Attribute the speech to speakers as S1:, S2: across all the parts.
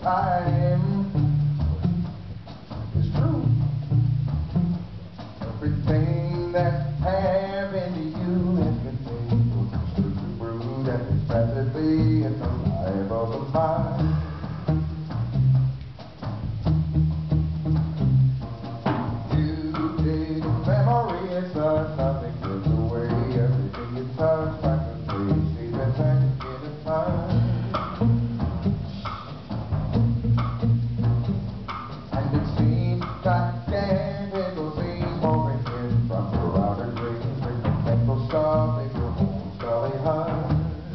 S1: time. It's true. Everything that's happened to you has been painful, stupid, rude, and it's tragedy in the life of a mind. You take a memory and such, nothing gives away everything you touch, like a place, see the time in a time. And it seems like candles seem pouring in from your outer dreams with the mental stuff in your own scully heart.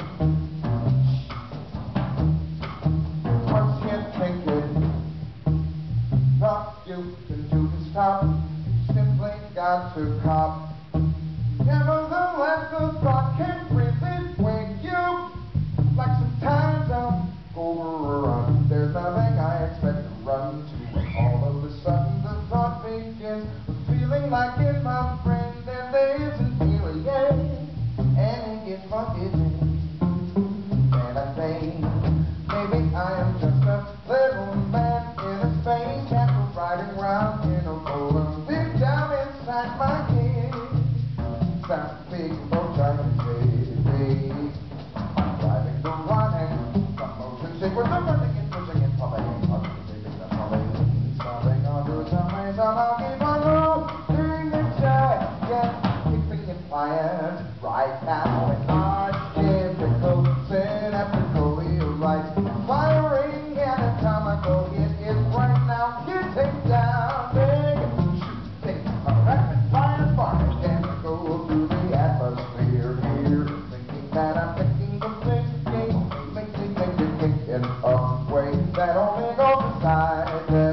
S1: Once you think it, thought you can stop, simply got to cop. Nevertheless, the thought can really wake you. Like sometimes I'll go overrun. There's nothing I expect to run to. All of a sudden the thought begins feeling like in my brain that there isn't feeling yet, and it gets funky and I think maybe I am just a little man in a space capsule riding round in a roller deep down inside my head. Sounds big, no trying to say I'm driving the one and the motion sequence of running and pushing and pulling and stopping onto something, somehow keep on moving the jacket, keeping it quiet right now. And our typical synaptically right, firing anatomical, it is right now hitting down, big, shooting a rapid fire spark, and we go through the atmosphere here, thinking that I'm thinking of thinking in a way that only goes inside.